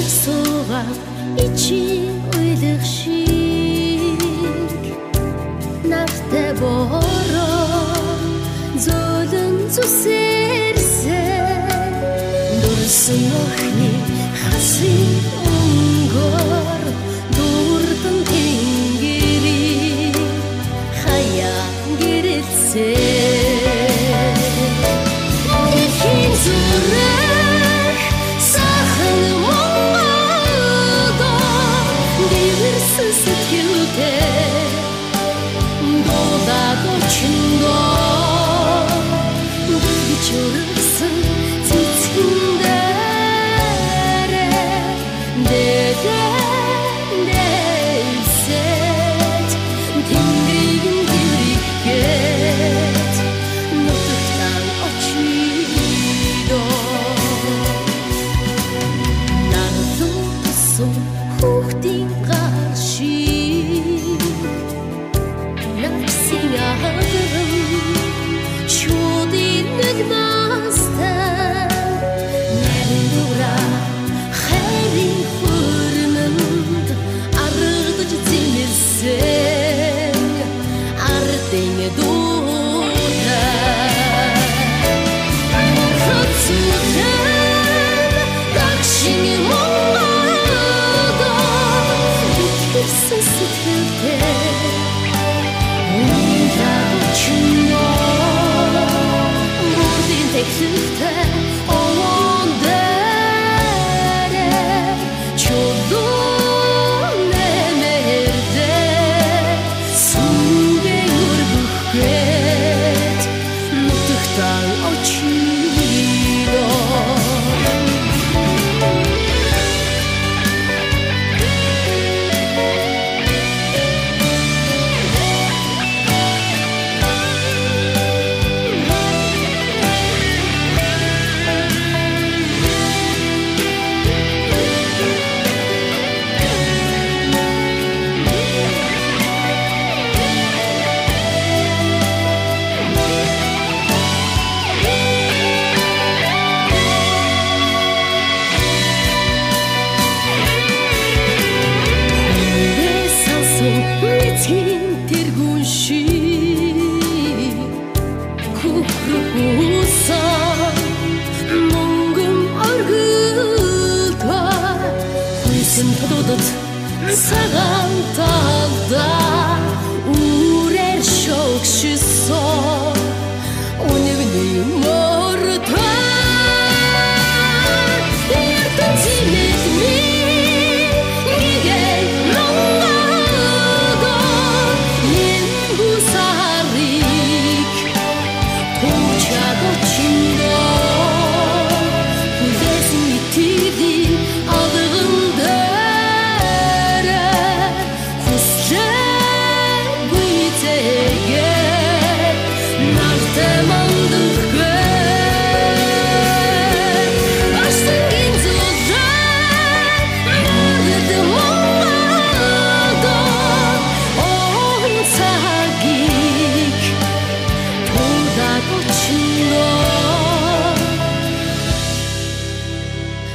суугаа ичи уйлах шиг нартай бороо зөөлөн зүсэрсэн дурсан охины хасын өнгөөр дурдан тэнгэрийг хаяа гэрэлсэн ихийн зүрх сахан монгодоо дивэрсэн сэтгэлтэй додаад очиндоо гэж өргсөн цэцгэн дээрээ дэдэлсэт тэнгэрийн дэврийгээд нутагтан очидоо нардан тусан хүүхдийн гар шиг навсын ахарган чуудын нэгмастан нэрдура хайрын хөрмөнд аргадж зэмэрсэн ардын дуутай хөцөтэн дагшин монгодоо итгэрсэн сэтгэлтэй Тэглэлтэй овон дээрээ чулуун нэмэрдээ сүнгээ өргөхгээд нутагтан очидоо тэргүүн шиг хөхрөхүүсэн мөнгөн оргилдаа хүйсэн тодод цагаан талдаа үрээр шогшсон үнэвний мортой ярдан зимэдми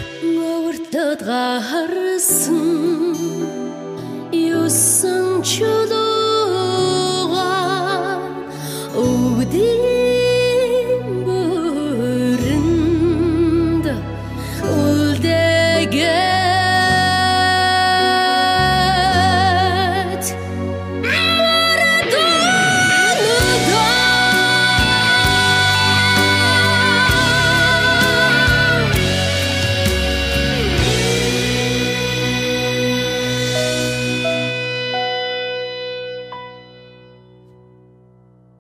гарсан юусан ч